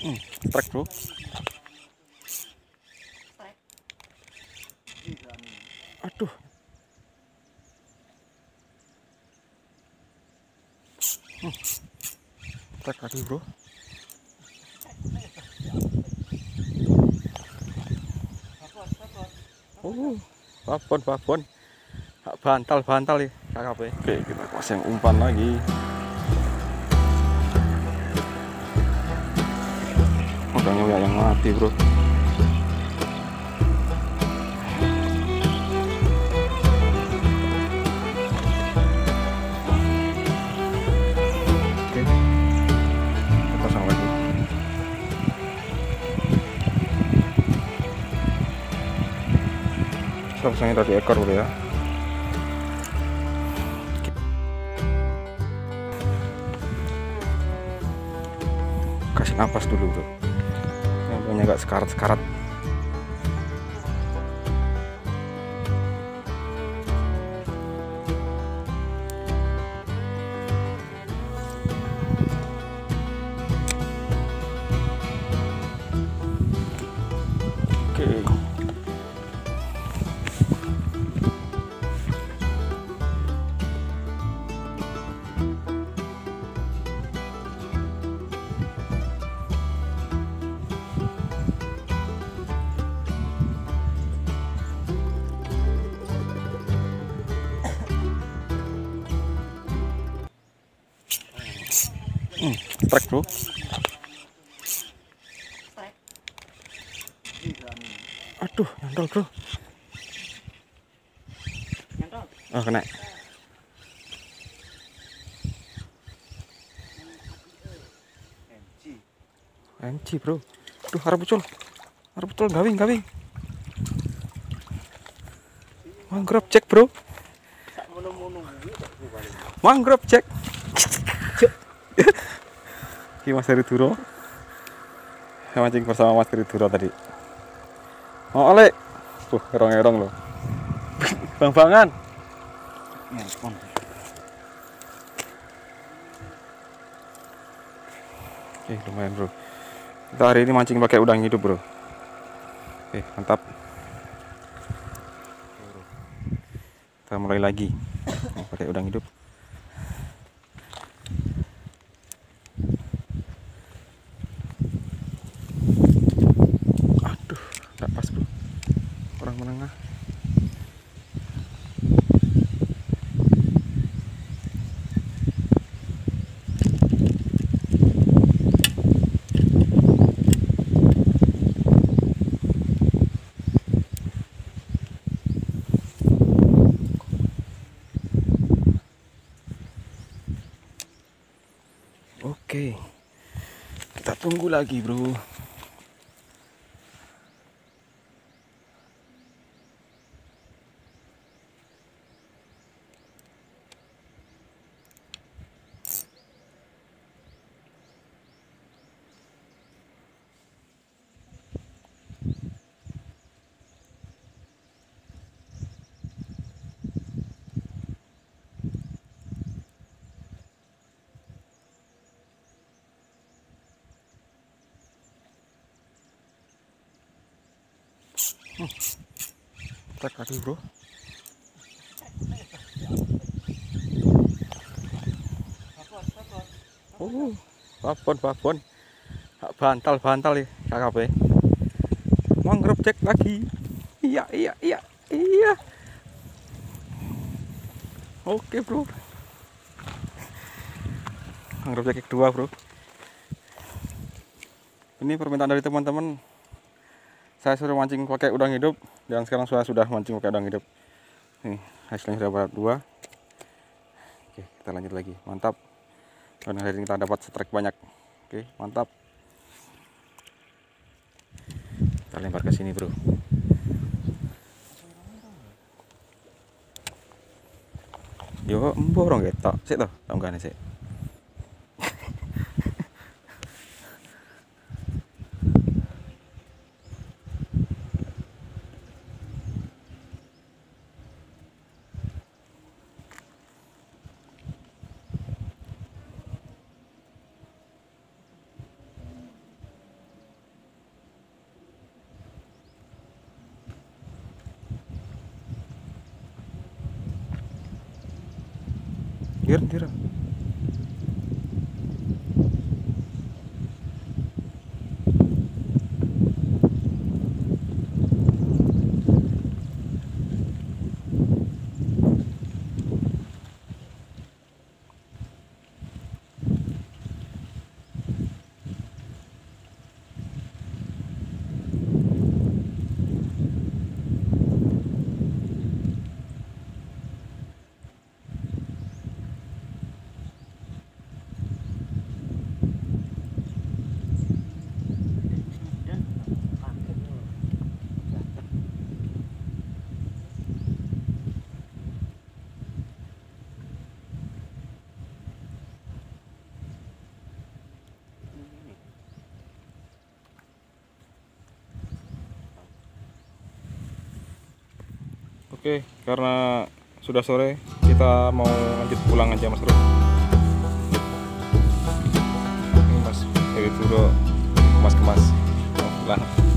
Trek bro. Aduh. Trek lagi bro. Babon. Bantal ya KKP. Oke, kita pasang umpan lagi. Udangnya yang mati bro. Oke, kita pasang lagi. Kita pasangnya dari ekor bro ya. Kasih napas dulu bro. Yang agak sekarat-sekarat. Oke. Trek bro. Aduh, nyantol bro. Oh, kena. MC bro. Aduh, harap betul gawing. Mangrove cek bro. Mangrove cek. Ini Mas Heri-Duro. Saya mancing bersama Mas Heri-Duro tadi. Oh oleh. Erong loh. Bang-bangan. Lumayan bro. Kita hari ini mancing pakai udang hidup bro. Mantap. Kita mulai lagi pakai udang hidup. Aduh, nggak pas bro. Orang menengah. Oke, kita tunggu lagi bro. Trek lagi bro. Babon. Bantal ya KKP. Mangrove cek lagi. Iya. Oke bro. Mangrove cek kedua bro. Ini permintaan dari teman-teman. Saya suruh mancing pakai udang hidup dan sekarang saya sudah mancing pakai udang hidup. Nih, hasilnya sudah dapat 2. Oke, kita lanjut lagi. Mantap. Dan hari ini kita dapat strike banyak. Oke, mantap. Kita lempar ke sini, bro. Yo, emborong ketok. Sik to, tanggane sik. Tira. Oke, karena sudah sore, kita mau lanjut pulang aja Mas Bro. Ini Mas, dari itu udah kemas-kemas pulang.